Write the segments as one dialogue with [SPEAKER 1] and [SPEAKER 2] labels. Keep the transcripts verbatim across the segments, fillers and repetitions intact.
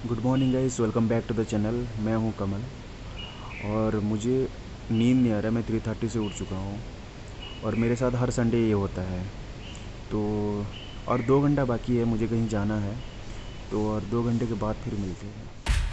[SPEAKER 1] Good morning guys, welcome back to the channel. मैं हूं कमल और मुझे नींद नहीं आ रहा। मैं थ्री थर्टी से उठ चुका हूं और मेरे साथ हर संडे ये होता है। तो और दो घंटा बाकी है, मुझे कहीं जाना है। तो और दो घंटे के बाद फिर मिलते हैं।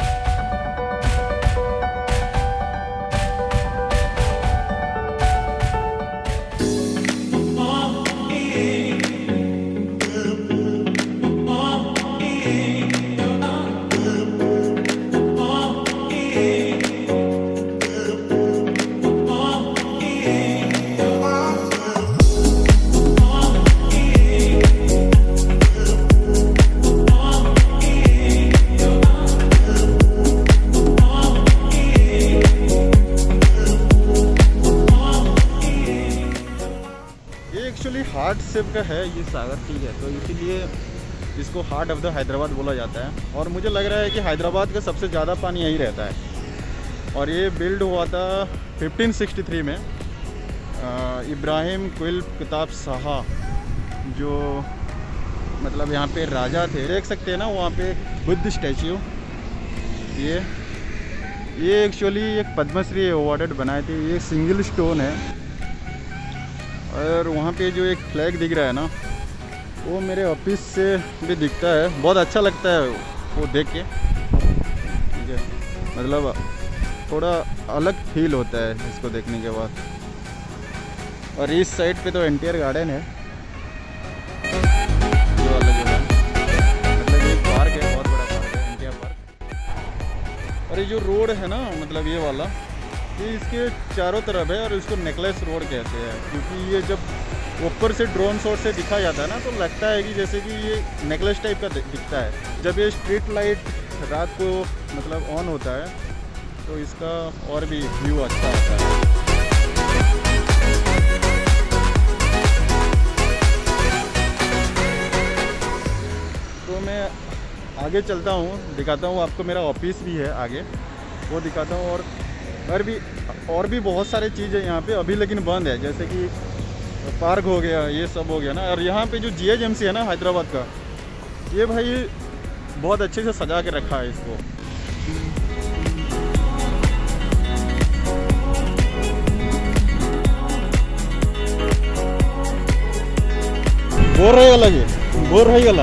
[SPEAKER 2] एक्चुअली हार्ट शेप का है ये सागर, ठीक है, तो इसीलिए इसको हार्ट ऑफ द हैदराबाद बोला जाता है। और मुझे लग रहा है कि हैदराबाद का सबसे ज़्यादा पानी यहीं रहता है। और ये बिल्ड हुआ था फिफ्टीन सिक्सटी थ्री में। इब्राहिम कुल किताब शाह जो मतलब यहाँ पे राजा थे, देख सकते हैं ना वहाँ पे बुद्ध स्टैच्यू। ये ये एक्चुअली एक पद्मश्री अवार्डेड बनाए थे। ये सिंगल स्टोन है और वहाँ पे जो एक फ्लैग दिख रहा है ना, वो मेरे ऑफिस से भी दिखता है। बहुत अच्छा लगता है वो देख के, ठीक है, मतलब थोड़ा अलग फील होता है इसको देखने के बाद। और इस साइड पे तो एनटीआर गार्डन है जो अलग है, मतलब ये पार्क है, बहुत बड़ा पार्क है, एनटीआर पार्क। और ये जो रोड है ना, मतलब ये वाला, ये इसके चारों तरफ है और इसको नेकलेस रोड कहते हैं, क्योंकि ये जब ऊपर से ड्रोन शॉट से दिखा जाता है ना, तो लगता है कि जैसे कि ये नेकलेस टाइप का दिखता है। जब ये स्ट्रीट लाइट रात को मतलब ऑन होता है तो इसका और भी व्यू अच्छा आता है। तो मैं आगे चलता हूँ, दिखाता हूँ आपको। मेरा ऑफिस भी है आगे, वो दिखाता हूँ। और और भी और भी बहुत सारी चीज़ें यहाँ पे अभी लेकिन बंद है, जैसे कि पार्क हो गया, ये सब हो गया ना। और यहाँ पे जो जीएचएमसी है ना हैदराबाद का, ये भाई बहुत अच्छे से सजा के रखा है इसको। बोर रहेगा लगे बोर रहेगा।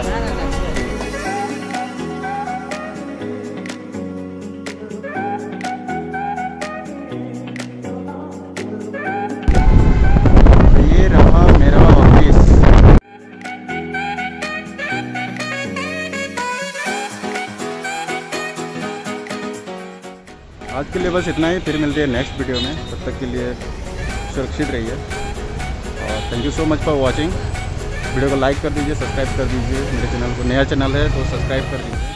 [SPEAKER 2] आज के लिए बस इतना ही, फिर मिलते हैं नेक्स्ट वीडियो में। तब तक के लिए सुरक्षित रहिए और thank you so much for watching. Video को लाइक कर दीजिए, सब्सक्राइब कर दीजिए। मेरे चैनल को, नया चैनल है तो सब्सक्राइब कर दीजिए।